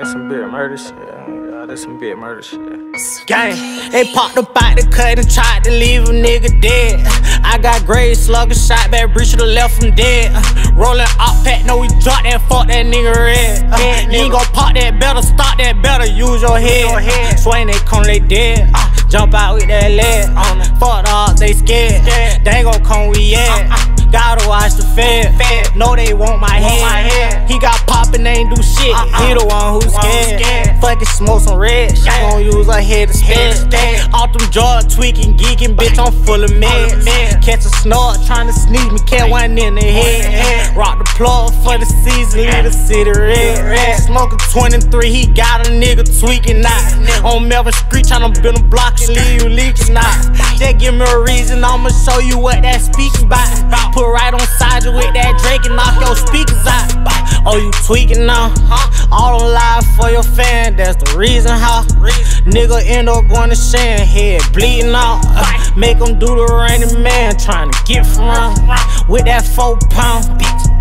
That's some big murder shit. Yeah, that's some big murder shit. Gang, they popped up out the cut and tried to leave a nigga dead. I got grade Slugga shot back, Bree shoulda left him dead. Rolling Opps pack, know we dropped that, fuck that nigga red. You ain't gon' pop that, better stop that, better use your head. Swing they come, they dead. Jump out with that leg. Fuck the Opps, they scared. They ain't gon' come, we yeah. Gotta watch the fed. Know they want my head. He got poppin', they ain't do shit. He the one who's scared. Fucking smoke some red. She gon' use her head to spin. Off them drugs, tweakin, geekin, bitch, I'm full of meds. Catch a snug, tryna sneeze me, catch one in the head. Rock the plug for the season, leave the city red. Smoking 23, he got a nigga tweaking out. On Melvin Street, tryna build a block and leave you leaking out. Just give me a reason, I'ma show you what that speaking about. Put right on side you with that Drake and knock your speakers out. Oh, you tweaking now? All on live for your fan, that's the reason how. Nigga end up going to Shan, head bleeding out. Make him do the Running Man, trying to get from with that 4 pound.